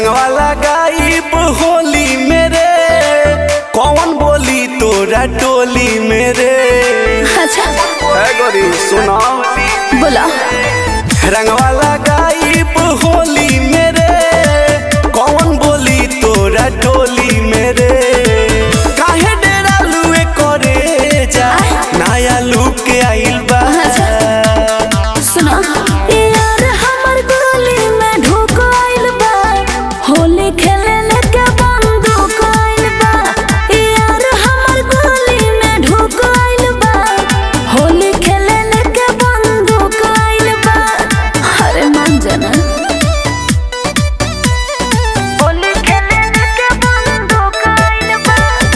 रंगवा लगाइब होली मेरे कौन बोली तोरा टोली मेरे। अच्छा है गोरी सुना बोला। रंगवा लगाइब होली मेरे कौन बोली तोरा टोली मेरे। काहे डेरा लुए करे जा नया लुक के आइल बा। सुना यार हमर गोली में ढुक आइल बा होली खेले लेके बंदूक आइल बा। यार हमर गोली में ढुक आइल बा होली खेले लेके बंदूक आइल बा। अरे मान जाना होली खेले लेके बंदूक आइल बा।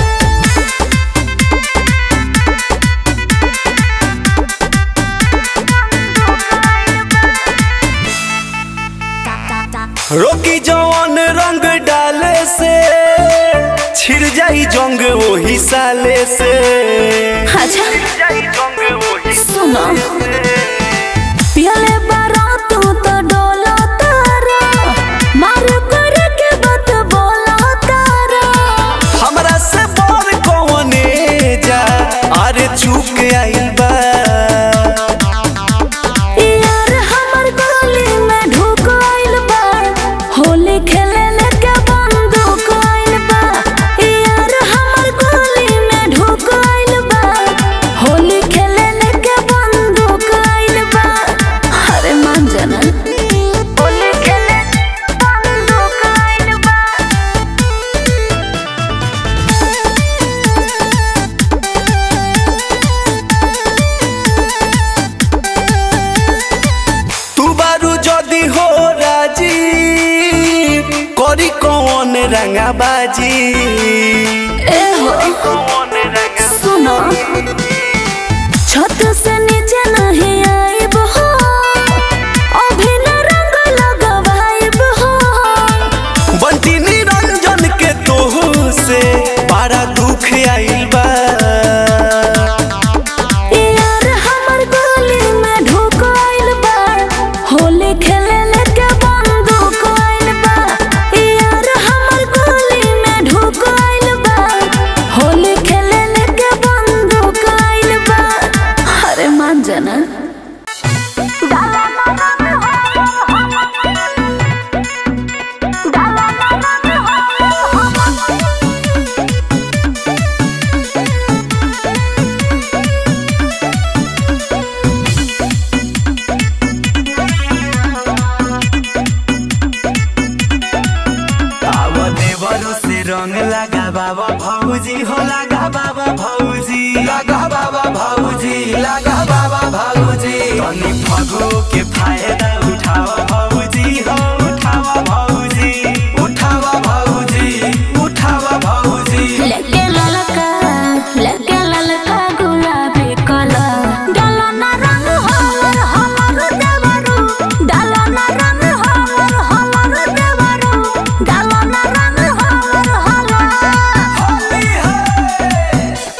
रोकी जवान रंग डाले से छिड़ जाई जंग वही साले से। अच्छा सुनो पियले बारा तू तो डोला तारा मार कर के बात बोला तारा। हमरा से बोल कौने जा अरे चुप आइल बा। यार हमर गोली में ढुक आइल बा होली खेले लेके बंदूक आइल बा। यार हमर गोली में ढुक आइल बा होली खेले लेके बंदूक आइल बा। अरे मान जाना होली खेले बंदूक आइल बा। तू बारू जदी हो राजी करी कौन रंगा बाजी। ए हो सुनो छत से नीचे नहीं आइब हो अभी न रंग लगवाइब हो। बंटी निरंजन के तोह से बड़ा दुख आइल बा। यार हमर गोली में ढुक आइल बा होली खेले लेके बंदूक आइल बा। यार हमर गोली में ढुक आइल बा होली खेले लेके बंदूक आइल बा। अरे मान जाना से रंग लगा बाबा भौजी हो लगा बाबा भौजी लगा बाबा भौजी लगा बाबा भौजी तनी फगो के फायदा उठावा भौजी हो उठावा भौजी उठावा भौजी उठावा भौजी। लेके ललका गुलाबी कलर डालो ना रंग हलर हलर देवरू डालो ना रंग हलर हलर देवरू डालो ना रंग हलर हलर। होली है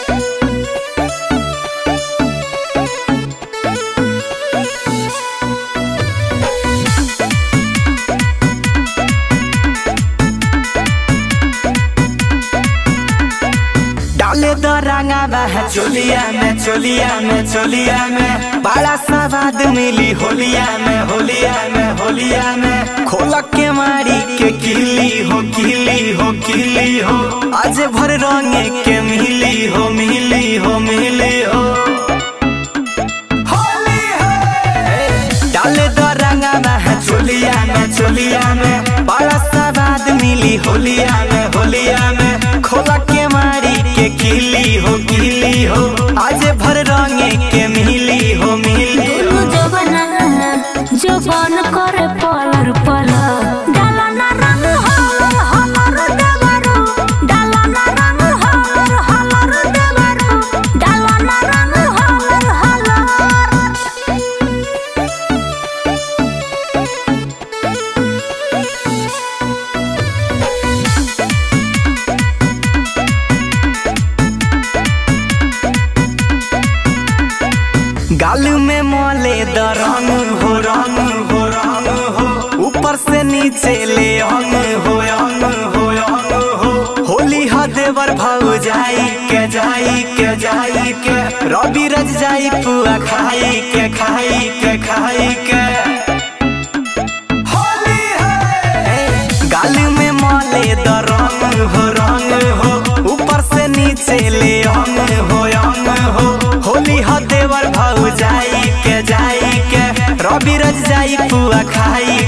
डाले द रंगा बह चोलिया में चोलिया में चोलिया में बड़ा स्वाद मिली होलिया में होलिया में होलिया में। खोलक के मारी के किली हो किली हो किली हो आज भर रंगे के मिली हो मिली हो मिली हो। होली है डाले द रंगा बह चोलिया में बड़ा स्वाद मिली होलिया में होलिया में। खोलक के मारी के किली हो आज भर रंगे के मिली हो मिली हो। जो बन करे पलर पलर डालो ना रंग हलर हलर देवरू डालो ना रंग हलर हलर देवरू डालो ना रंग हलर हलर। गाल में मोले द रंग हो ऊपर से नी नीचे ले अंग हो अंग हो अंग हो। होली हा देवर भाऊ जाई के रवि रज जाई पुआ खाई के होली है गाल में मले द रंग हो ऊपर से नीचे ले अंग हो होली हा देवर भाऊ जाई के रवि रज जाई पुआ खाई